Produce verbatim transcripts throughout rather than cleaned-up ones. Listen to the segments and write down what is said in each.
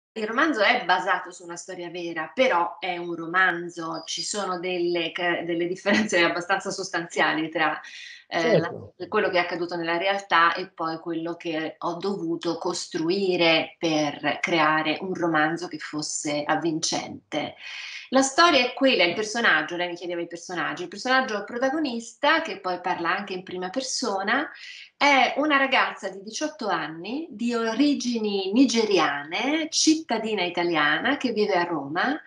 Il romanzo è basato su una storia vera, però è un romanzo, ci sono delle ca delle differenze abbastanza sostanziali tra, ehm, la Certo. quello che è accaduto nella realtà e poi quello che ho dovuto costruire per creare un romanzo che fosse avvincente. La storia è quella, il personaggio, lei mi chiedeva i personaggi, il personaggio protagonista, che poi parla anche in prima persona, è una ragazza di diciotto anni, di origini nigeriane, cittadina italiana, che vive a Roma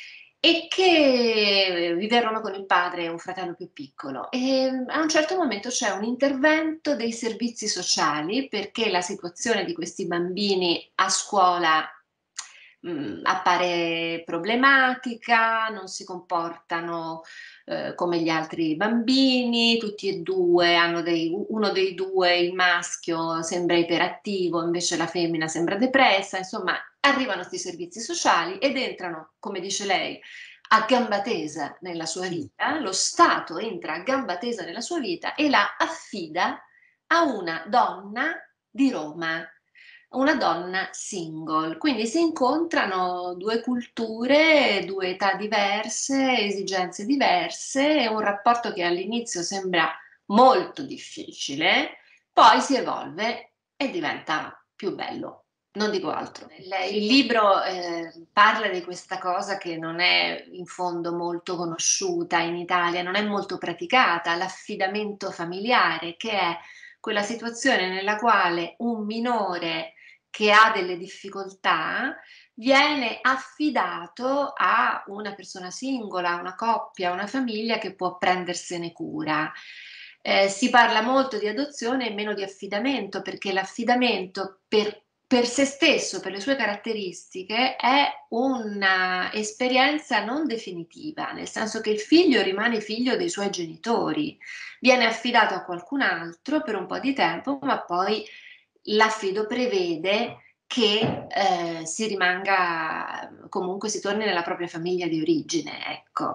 e che vive a Roma con il padre e un fratello più piccolo. E a un certo momento c'è un intervento dei servizi sociali perché la situazione di questi bambini a scuola mh, appare problematica, non si comportano eh, come gli altri bambini, tutti e due hanno dei, uno dei due, il maschio, sembra iperattivo, invece la femmina sembra depressa, insomma, arrivano questi servizi sociali ed entrano, come dice lei, a gamba tesa nella sua Sì. vita, lo Stato entra a gamba tesa nella sua vita e la affida a una donna di Roma, una donna single. Quindi si incontrano due culture, due età diverse, esigenze diverse, e un rapporto che all'inizio sembra molto difficile, poi si evolve e diventa più bello. Non dico altro. Il, il libro eh, parla di questa cosa che non è in fondo molto conosciuta in Italia, non è molto praticata, l'affidamento familiare, che è quella situazione nella quale un minore che ha delle difficoltà viene affidato a una persona singola, una coppia, una famiglia che può prendersene cura. Eh, si parla molto di adozione e meno di affidamento, perché l'affidamento per, per se stesso, per le sue caratteristiche, è un'esperienza non definitiva, nel senso che il figlio rimane figlio dei suoi genitori, viene affidato a qualcun altro per un po' di tempo, ma poi l'affido prevede che eh, si rimanga, comunque si torni nella propria famiglia di origine, ecco.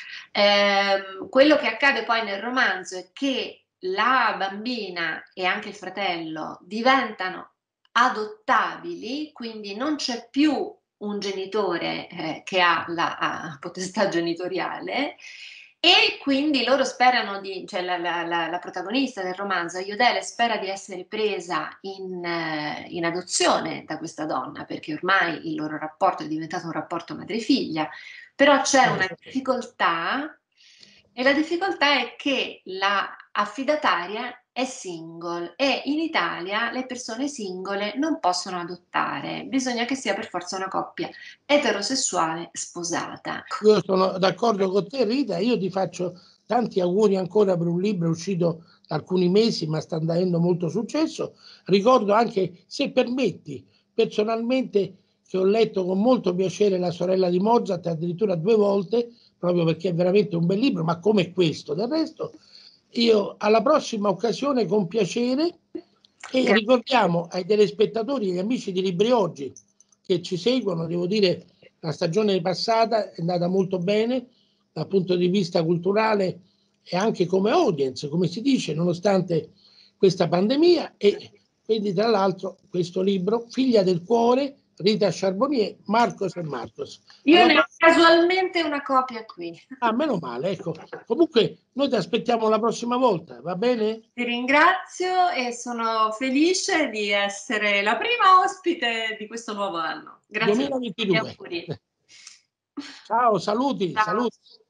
Ehm, quello che accade poi nel romanzo è che la bambina e anche il fratello diventano adottabili, quindi non c'è più un genitore eh, che ha la ha potestà genitoriale e quindi loro sperano di, cioè la, la, la, la protagonista del romanzo, Iodele, spera di essere presa in, eh, in adozione da questa donna, perché ormai il loro rapporto è diventato un rapporto madre-figlia, però c'è una Certo. difficoltà e la difficoltà è che la affidataria è single e in Italia le persone singole non possono adottare, bisogna che sia per forza una coppia eterosessuale sposata. Io sono d'accordo con te, Rita, io ti faccio tanti auguri ancora per un libro uscito da alcuni mesi, ma sta andando molto successo. Ricordo anche, se permetti, personalmente che ho letto con molto piacere La sorella di Mozart, addirittura due volte, proprio perché è veramente un bel libro, ma come questo. Del resto, io alla prossima occasione con piacere, e Grazie. ricordiamo ai telespettatori e agli amici di Libri Oggi che ci seguono, devo dire, la stagione passata è andata molto bene dal punto di vista culturale e anche come audience, come si dice, nonostante questa pandemia. E quindi, tra l'altro, questo libro, Figlia del cuore, Rita Charbonnier, Marcos e Marcos. Io Alla ne ho prossima. casualmente una copia qui. Ah, meno male, ecco. Comunque, noi ti aspettiamo la prossima volta, va bene? Ti ringrazio e sono felice di essere la prima ospite di questo nuovo anno. Grazie mille, duemilaventidue. auguri. Ciao, saluti, Ciao. saluti.